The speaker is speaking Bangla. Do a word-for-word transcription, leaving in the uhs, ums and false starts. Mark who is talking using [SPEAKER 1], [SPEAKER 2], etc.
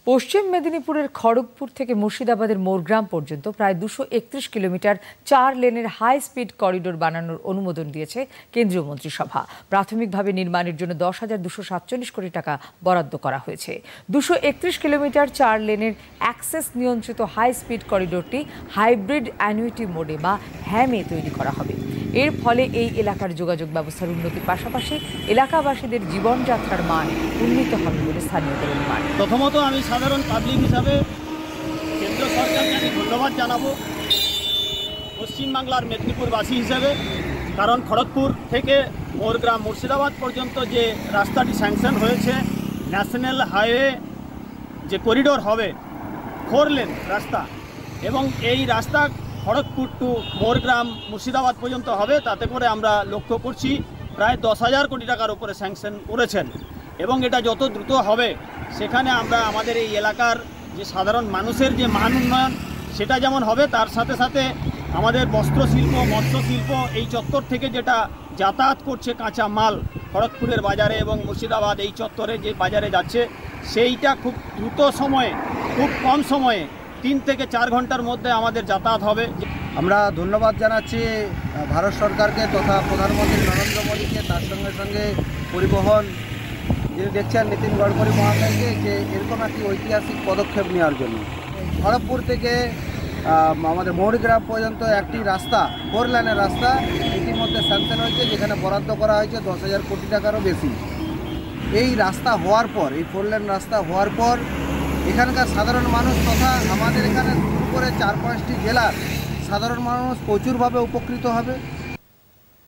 [SPEAKER 1] পশ্চিম মেদিনীপুরের খড়গপুর থেকে মুর্শিদাবাদের মোরগ্রাম পর্যন্ত প্রায় দুশো একত্রিশ কিলোমিটার চার লেনের হাই স্পিড করিডোর বানানোর অনুমোদন দিয়েছে কেন্দ্রীয় মন্ত্রিসভা। প্রাথমিকভাবে নির্মাণের জন্য দশ হাজার দুশো সাতচল্লিশ কোটি টাকা বরাদ্দ করা হয়েছে। দুশো একত্রিশ কিলোমিটার চার লেনের অ্যাক্সেস নিয়ন্ত্রিত হাই স্পিড করিডোরটি হাইব্রিড অ্যানুইটি মোডে বা হ্যামে তৈরি করা হবে। এর ফলে এই এলাকার যোগাযোগ ব্যবস্থার উন্নতির পাশাপাশি এলাকাবাসীদের জীবনযাত্রার মান উন্নীত হবে বলে স্থানীয়দের অনুমান।
[SPEAKER 2] প্রথমত আমি সাধারণ পাবলিক হিসাবে কেন্দ্র সরকারকে আমি ধন্যবাদ জানাবো পশ্চিমবাংলার মেদিনীপুরবাসী হিসেবে, কারণ খড়গপুর থেকে মোরগ্রাম মুর্শিদাবাদ পর্যন্ত যে রাস্তাটি স্যাংশন হয়েছে, ন্যাশনাল হাইওয়ে যে করিডোর হবে ফোর লেন রাস্তা, এবং এই রাস্তা খড়গপুর টু মোরগ্রাম মুর্শিদাবাদ পর্যন্ত হবে, তাতে করে আমরা লক্ষ্য করছি প্রায় দশ হাজার কোটি টাকার উপরে স্যাংশন করেছেন। এবং এটা যত দ্রুত হবে সেখানে আমরা আমাদের এই এলাকার যে সাধারণ মানুষের যে মান উন্নয়ন সেটা যেমন হবে, তার সাথে সাথে আমাদের বস্ত্রশিল্প, মৎস্যশিল্প এই চত্বর থেকে যেটা যাতায়াত করছে কাঁচা মাল খড়গপুরের বাজারে এবং মুর্শিদাবাদ এই চত্বরে যে বাজারে যাচ্ছে, সেইটা খুব দ্রুত সময়ে, খুব কম সময়ে তিন থেকে চার ঘন্টার মধ্যে আমাদের যাতায়াত হবে।
[SPEAKER 3] আমরা ধন্যবাদ জানাচ্ছি ভারত সরকারকে তথা প্রধানমন্ত্রী নরেন্দ্র মোদীকে, তার সঙ্গে সঙ্গে পরিবহন যিনি দেখছেন নীতিন গডকরি মহাশয়কে, যে এরকম একটি ঐতিহাসিক পদক্ষেপ নেওয়ার জন্য। খড়গপুর থেকে আমাদের মোরগ্রাম পর্যন্ত একটি রাস্তা, ফোর লাইনের রাস্তা ইতিমধ্যে স্যাংশন হয়েছে, যেখানে বরাদ্দ করা হয়েছে দশ হাজার কোটি টাকারও বেশি। এই রাস্তা হওয়ার পর, এই ফোর লাইন রাস্তা হওয়ার পর এখানকার সাধারণ মানুষ তথা আমাদের এখানে শুরু করে চার পাঁচটি জেলার সাধারণ মানুষ প্রচুরভাবে উপকৃত হবে।